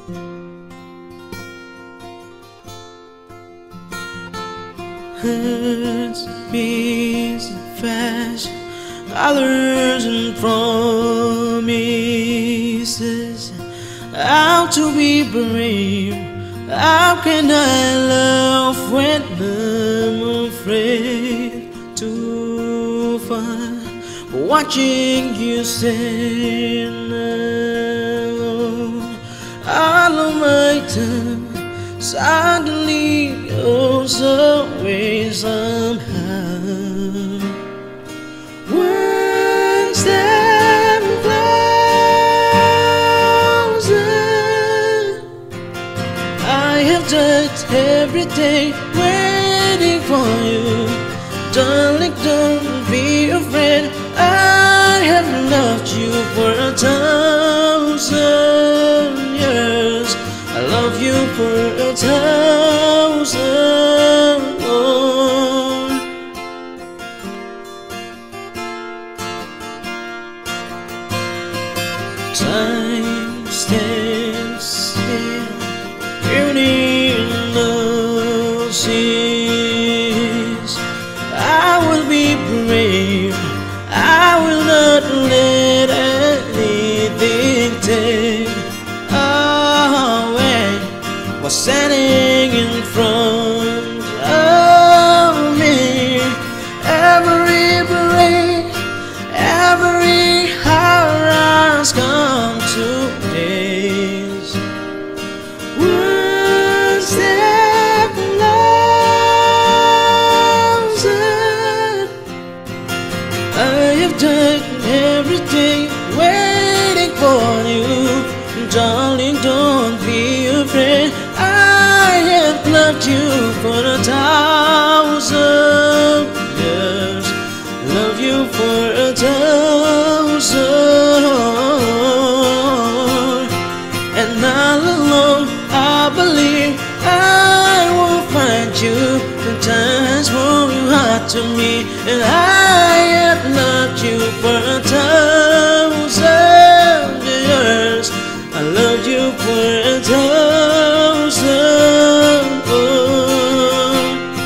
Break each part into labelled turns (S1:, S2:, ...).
S1: Hurts, beats, fast colors and promises. How to be brave? How can I love when I'm afraid to find? Watching you stand alone, all of my time suddenly goes away somehow. One step closer, I have died every day waiting for you. Darling, don't be afraid, I have loved you for 1,000 years. I love you for 1,000 more. Time stands still, beauty no cease. I will be brave, I will not let anything take away what's standing in front of me. Every break, every hour has come to days. One step closer, I have done every day waiting for you. Darling, don't be afraid, I have loved you for 1,000 years. Love you for 1,000, and all alone I believe I will find you. The times warm your heart to me, and I have loved you for 1,000 years. I loved you for 1,000 more.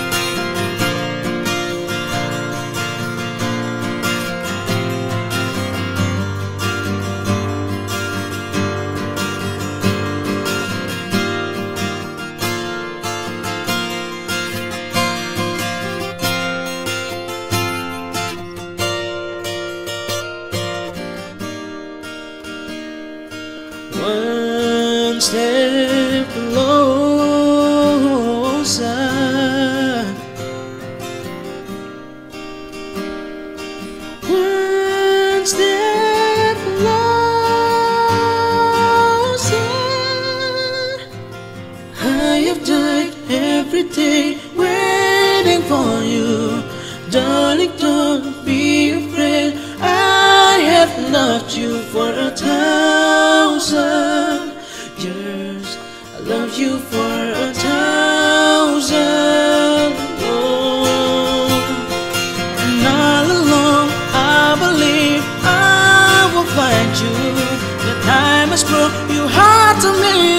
S1: One step closer, one step closer. I have died every day waiting for you. Darling, don't be afraid, I have loved you for 1,000 years. I love you for 1,000 more. And all along I believe I will find you. The time has brought you hard to me,